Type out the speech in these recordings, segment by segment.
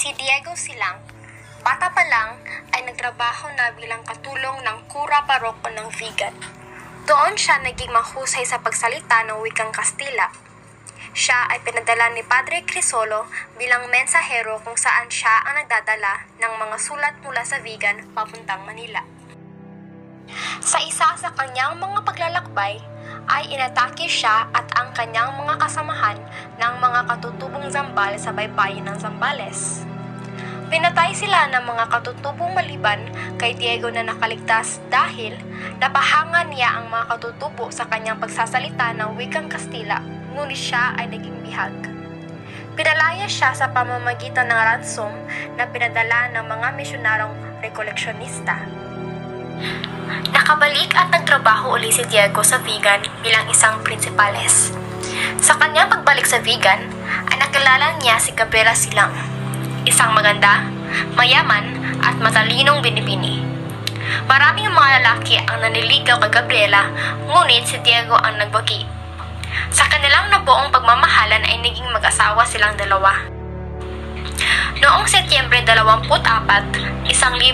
Si Diego Silang, bata pa lang ay nagtrabaho na bilang katulong ng kura paroko ng Vigan. Doon siya naging mahusay sa pagsalita ng wikang Kastila. Siya ay pinadala ni Padre Crisolo bilang mensahero kung saan siya ang nagdadala ng mga sulat mula sa Vigan papuntang Manila. Sa isa sa kanyang mga paglalakbay ay inatake siya at ang kanyang mga kasamahan ng mga katutubong Zambal sa baybayin ng Zambales. Pinatay sila ng mga katutubong maliban kay Diego na nakaligtas dahil napahangan niya ang mga katutubo sa kanyang pagsasalita ng wikang Kastila, ngunit siya ay naging bihag. Pinalaya siya sa pamamagitan ng ransom na pinadala ng mga misyonarong rekoleksyonista. Nakabalik at nagtrabaho uli si Diego sa Vigan bilang isang prinsipales. Sa kanyang pagbalik sa Vigan, ay nakilala niya si Gabriela Silang, isang maganda, mayaman at matalinong binibini. Maraming mga lalaki ang naniligaw kay Gabriela, ngunit si Diego ang nagbagi. Sa kanilang nabuong pagmamahalan ay naging mag-asawa silang dalawa. Noong Setyembre 24, 1762,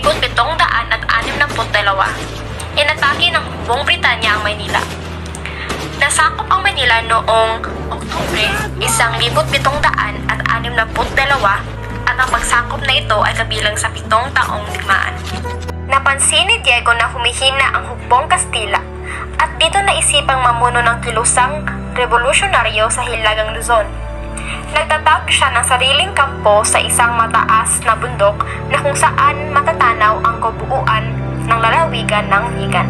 inatake ng buong Britanya ang Maynila. Nasakop ang Maynila noong Oktubre 1762 at ang pagsakop na ito ay kabilang sa 7 taong digmaan. Napansin ni Diego na humihina ang hukbong Kastila at dito naisipang mamuno ng kilusang revolusyonaryo sa Hilagang Luzon. Nagtatag siya ng sariling kampo sa isang mataas na bundok na kung saan matatanaw ang kabuuan ng lalawigan ng Vigan.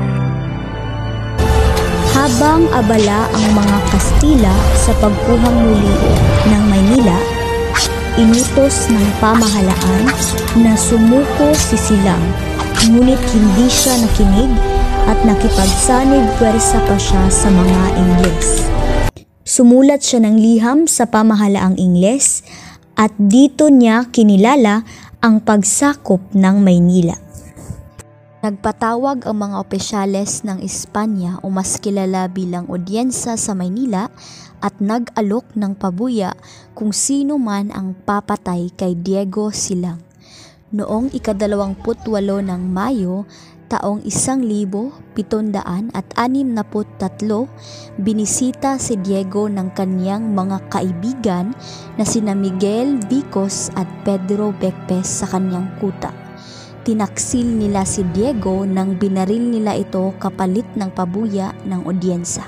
Habang abala ang mga Kastila sa pagkuhang muli ng Maynila, inutos ng pamahalaan na sumuko si Silang, ngunit hindi siya nakinig at nakipagsanib puwersa pa siya sa mga Ingles. Sumulat siya ng liham sa pamahalaang Ingles at dito niya kinilala ang pagsakop ng Maynila. Nagpatawag ang mga opisyales ng Espanya o mas kilala bilang Audienza sa Maynila at nag-alok ng pabuya kung sino man ang papatay kay Diego Silang. Noong ika-28 ng Mayo, taong 1763, binisita si Diego ng kanyang mga kaibigan na sina Miguel Vicos at Pedro Becpes sa kanyang kuta. Tinaksil nila si Diego nang binaril nila ito kapalit ng pabuya ng Audienza.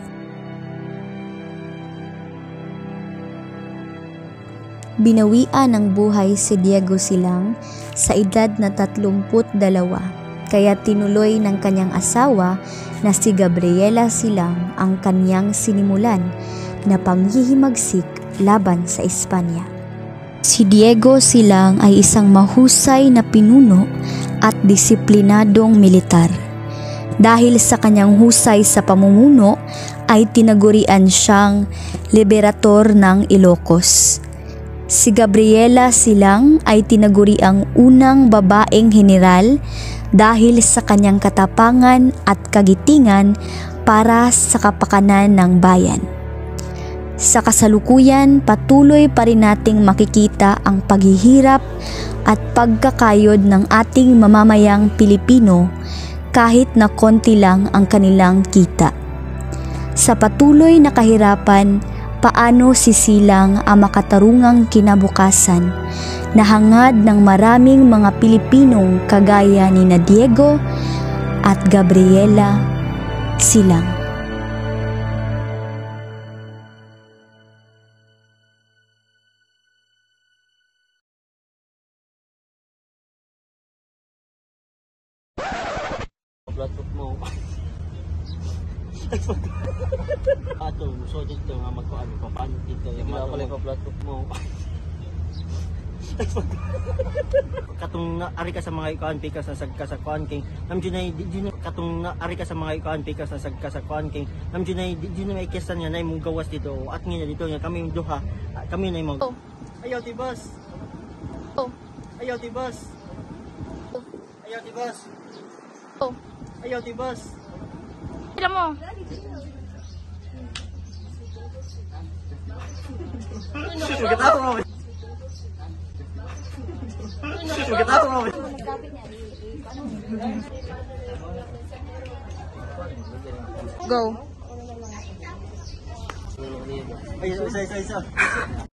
Binawian ng buhay si Diego Silang sa edad na 32, kaya tinuloy ng kanyang asawa na si Gabriela Silang ang kanyang sinimulan na panghihimagsik laban sa Espanya. Si Diego Silang ay isang mahusay na pinuno at disiplinadong militar. Dahil sa kanyang husay sa pamumuno ay tinagurian siyang liberator ng Ilocos. Si Gabriela Silang ay tinaguriang unang babaeng general dahil sa kanyang katapangan at kagitingan para sa kapakanan ng bayan. Sa kasalukuyan, patuloy pa rin nating makikita ang paghihirap at pagkakayod ng ating mamamayang Pilipino kahit na konti lang ang kanilang kita. Sa patuloy na kahirapan, paano sisilang ang makatarungang kinabukasan na hangad ng maraming mga Pilipinong kagaya ni Diego at Gabriela Silang. Laptop mo. Ato, so dito nga magkuan pa paano dito yung mga pala pa laptop mo. Katong ari ka sa mga ikuan pikas sa sagka sa kuan king namjunay di katong ari ka sa mga ikuan pikas sa sagka sa kuan king namjunay di may kesan nga nay mong gawas dito at ngina dito nga kami duha kami nay mo. Ayaw tibas. Ayaw tibas. Ayaw tibas. Ayaw tibas. Ilan mo? Magkatato mo. Go. Ay, isa.